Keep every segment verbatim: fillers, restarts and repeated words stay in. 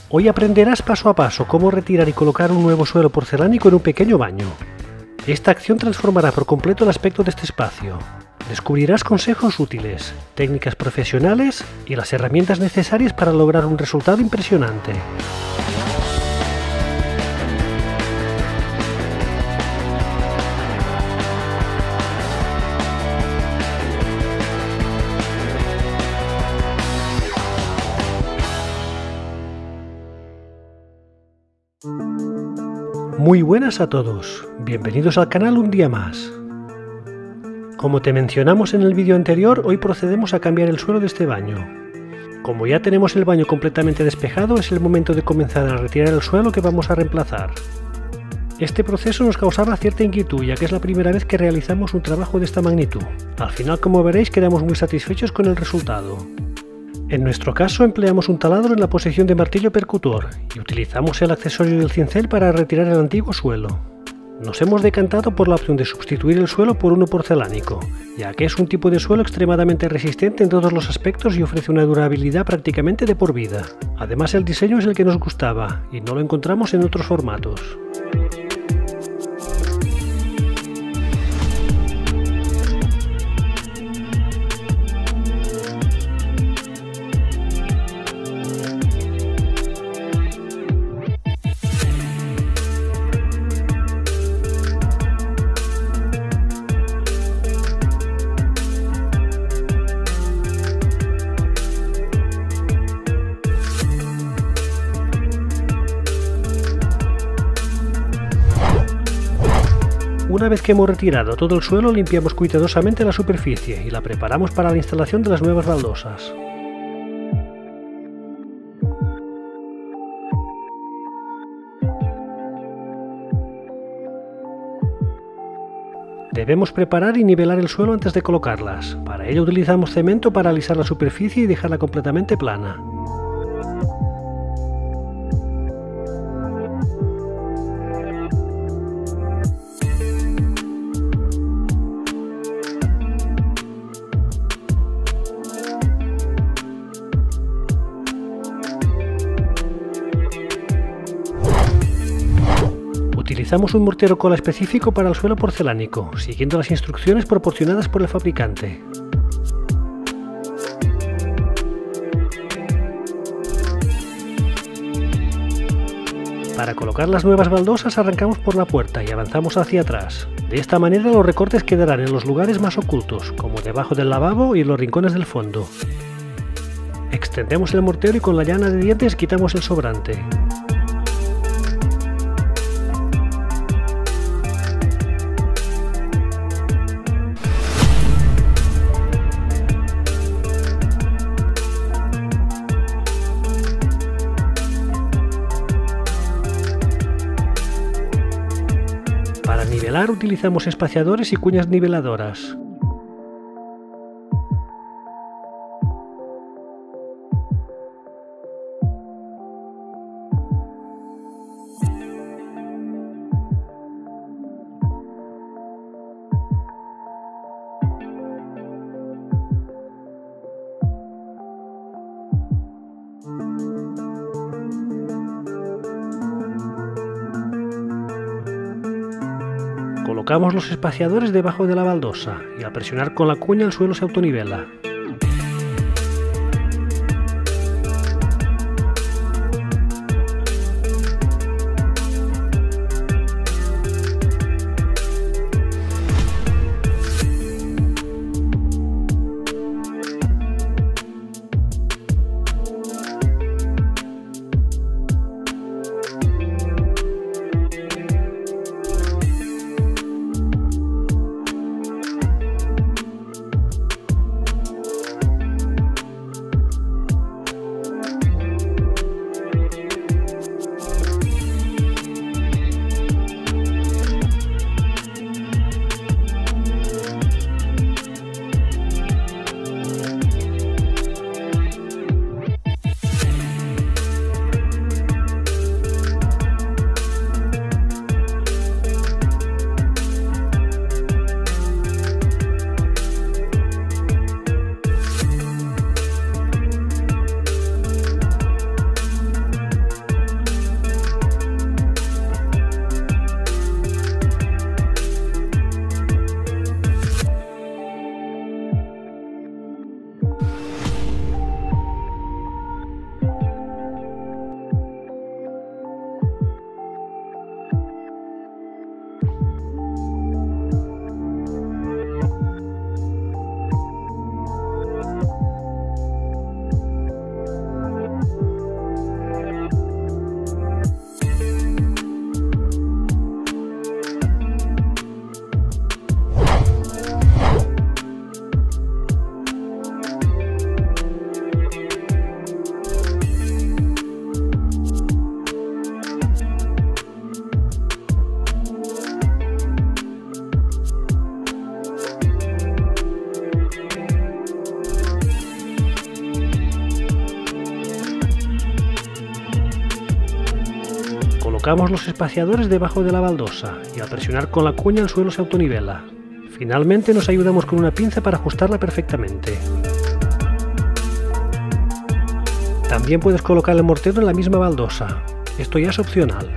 Hoy aprenderás paso a paso cómo retirar y colocar un nuevo suelo porcelánico en un pequeño baño. Esta acción transformará por completo el aspecto de este espacio. Descubrirás consejos útiles, técnicas profesionales y las herramientas necesarias para lograr un resultado impresionante. Muy buenas a todos, bienvenidos al canal un día más. Como te mencionamos en el vídeo anterior, hoy procedemos a cambiar el suelo de este baño. Como ya tenemos el baño completamente despejado, es el momento de comenzar a retirar el suelo que vamos a reemplazar. Este proceso nos causaba cierta inquietud, ya que es la primera vez que realizamos un trabajo de esta magnitud. Al final, como veréis, quedamos muy satisfechos con el resultado. En nuestro caso empleamos un taladro en la posición de martillo percutor y utilizamos el accesorio del cincel para retirar el antiguo suelo. Nos hemos decantado por la opción de sustituir el suelo por uno porcelánico, ya que es un tipo de suelo extremadamente resistente en todos los aspectos y ofrece una durabilidad prácticamente de por vida. Además, el diseño es el que nos gustaba y no lo encontramos en otros formatos. Una vez que hemos retirado todo el suelo, limpiamos cuidadosamente la superficie y la preparamos para la instalación de las nuevas baldosas. Debemos preparar y nivelar el suelo antes de colocarlas. Para ello utilizamos cemento para alisar la superficie y dejarla completamente plana. Utilizamos un mortero cola específico para el suelo porcelánico, siguiendo las instrucciones proporcionadas por el fabricante. Para colocar las nuevas baldosas arrancamos por la puerta y avanzamos hacia atrás. De esta manera los recortes quedarán en los lugares más ocultos, como debajo del lavabo y en los rincones del fondo. Extendemos el mortero y con la llana de dientes quitamos el sobrante. Para nivelar utilizamos espaciadores y cuñas niveladoras. Colocamos los espaciadores debajo de la baldosa y al presionar con la cuña el suelo se autonivela. Colocamos los espaciadores debajo de la baldosa y al presionar con la cuña el suelo se autonivela. Finalmente nos ayudamos con una pinza para ajustarla perfectamente. También puedes colocar el mortero en la misma baldosa, esto ya es opcional.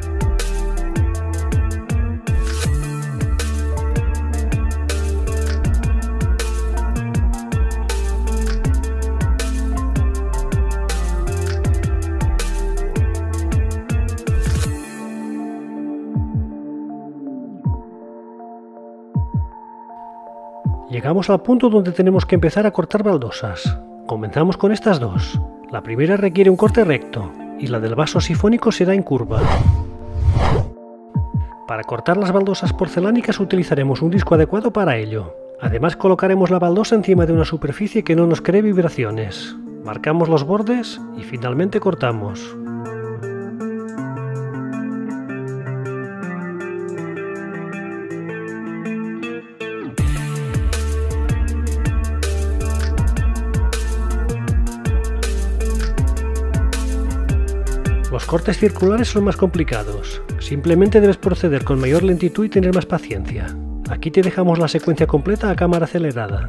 Llegamos al punto donde tenemos que empezar a cortar baldosas. Comenzamos con estas dos. La primera requiere un corte recto y la del vaso sifónico será en curva. Para cortar las baldosas porcelánicas utilizaremos un disco adecuado para ello. Además colocaremos la baldosa encima de una superficie que no nos cree vibraciones. Marcamos los bordes y finalmente cortamos. Los cortes circulares son más complicados, simplemente debes proceder con mayor lentitud y tener más paciencia. Aquí te dejamos la secuencia completa a cámara acelerada.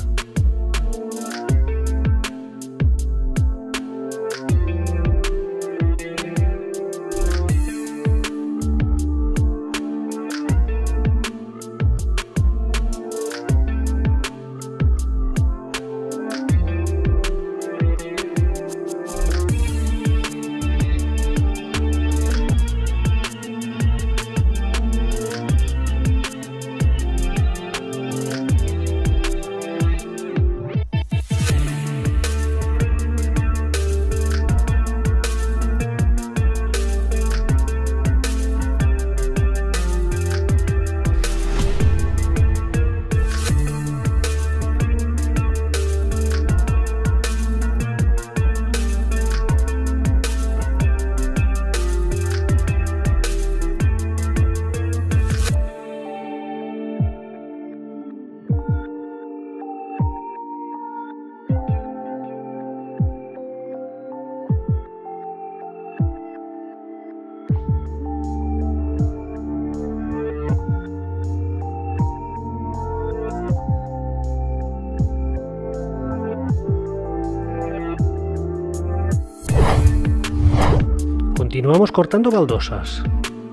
Continuamos cortando baldosas.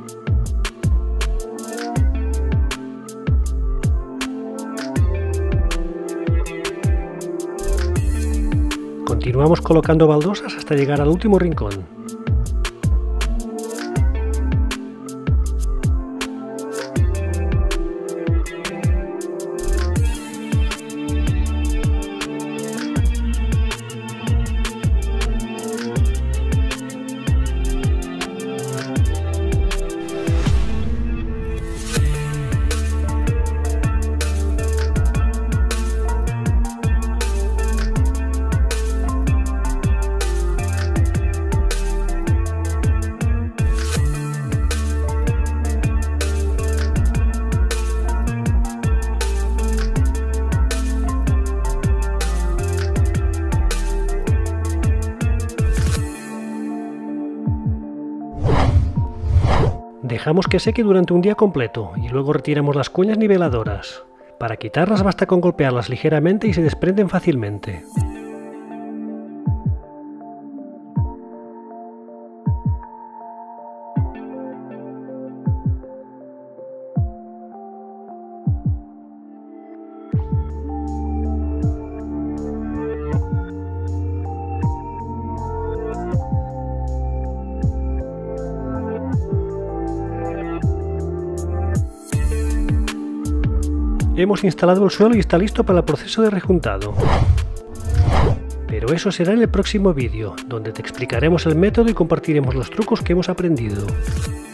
Continuamos colocando baldosas hasta llegar al último rincón. Dejamos que seque durante un día completo y luego retiramos las cuñas niveladoras. Para quitarlas basta con golpearlas ligeramente y se desprenden fácilmente. Hemos instalado el suelo y está listo para el proceso de rejuntado. Pero eso será en el próximo vídeo, donde te explicaremos el método y compartiremos los trucos que hemos aprendido.